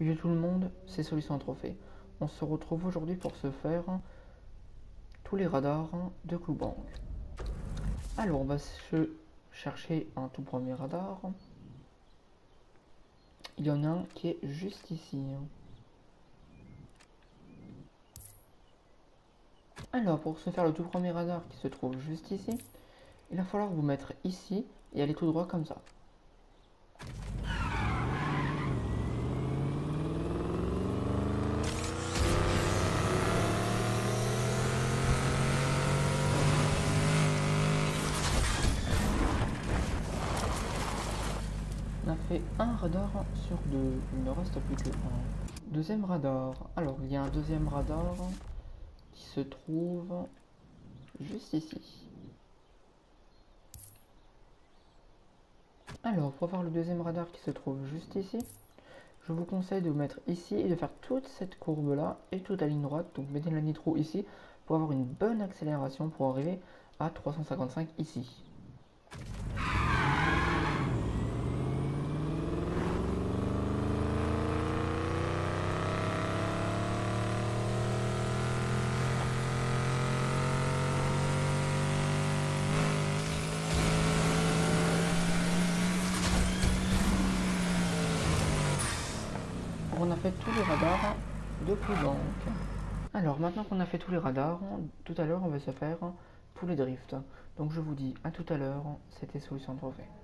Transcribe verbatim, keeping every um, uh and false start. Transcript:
Salut tout le monde, c'est Solution Trophée. On se retrouve aujourd'hui pour se faire tous les radars de Clubang. Alors on va se chercher un tout premier radar. Il y en a un qui est juste ici. Alors pour se faire le tout premier radar qui se trouve juste ici, il va falloir vous mettre ici et aller tout droit comme ça. On a fait un radar sur deux, il ne reste plus que un. Deuxième radar, alors il y a un deuxième radar qui se trouve juste ici. Alors pour voir le deuxième radar qui se trouve juste ici, je vous conseille de vous mettre ici et de faire toute cette courbe là et toute la ligne droite, donc mettez la nitro ici pour avoir une bonne accélération pour arriver à trois cent cinquante-cinq ici. On a fait tous les radars de Clubang. Alors maintenant qu'on a fait tous les radars, tout à l'heure on va se faire tous les drifts. Donc je vous dis à tout à l'heure, c'était Solution Trophée.